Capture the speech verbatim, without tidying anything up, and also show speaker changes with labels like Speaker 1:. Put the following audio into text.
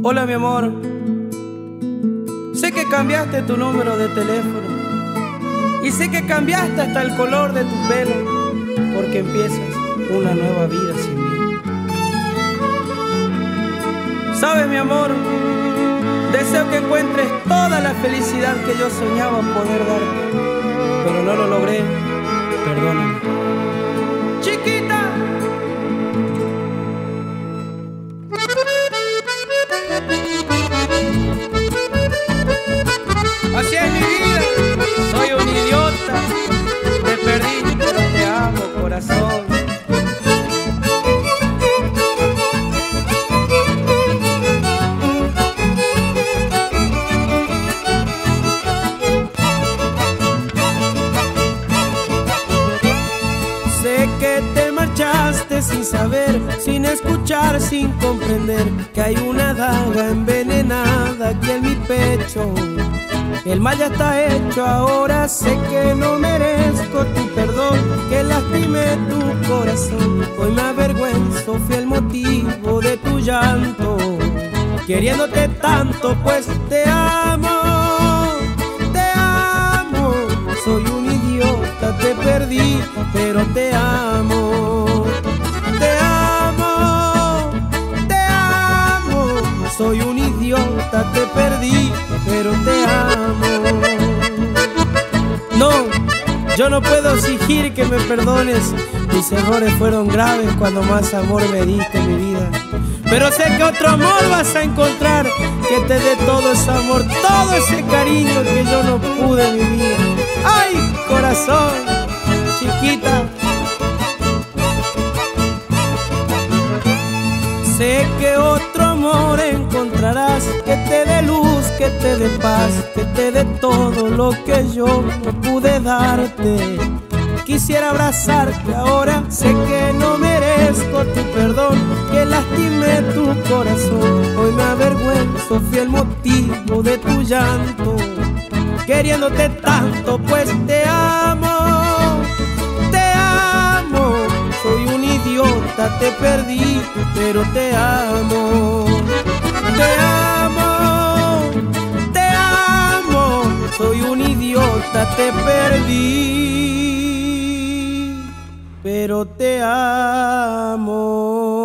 Speaker 1: Hola mi amor, sé que cambiaste tu número de teléfono y sé que cambiaste hasta el color de tu pelo, porque empiezas una nueva vida sin mí. Sabes mi amor, deseo que encuentres toda la felicidad que yo soñaba poder darte, pero no lo logré, perdóname. Chiquita. Así es mi vida, soy un idiota, te perdí, pero te amo, corazón. Sé que te marchaste sin saber, sin escuchar, sin comprender que hay una daga envenenada aquí en mi pecho. El mal ya está hecho, ahora sé que no merezco tu perdón, que lastimé tu corazón. Hoy me avergüenzo, fui el motivo de tu llanto, queriéndote tanto pues te amo, te amo. Soy un idiota, te perdí, pero te amo, te amo, te amo. Soy un idiota, te perdí, pero te amo. No, yo no puedo exigir que me perdones. Mis errores fueron graves cuando más amor me diste en mi vida, pero sé que otro amor vas a encontrar, que te dé todo ese amor, todo ese cariño que yo no pude vivir. ¡Ay, corazón, chiquita! Sé que otro amor encontrarás, que te dé luz, que te dé paz, que te dé todo lo que yo no pude darte. Quisiera abrazarte ahora, sé que no merezco tu perdón, que lastimé tu corazón. Hoy me avergüenzo, fui el motivo de tu llanto, queriéndote tanto pues te amo, te amo. Soy un idiota, te perdí, pero te amo, te amo, te amo. Soy un idiota, te perdí, pero te amo.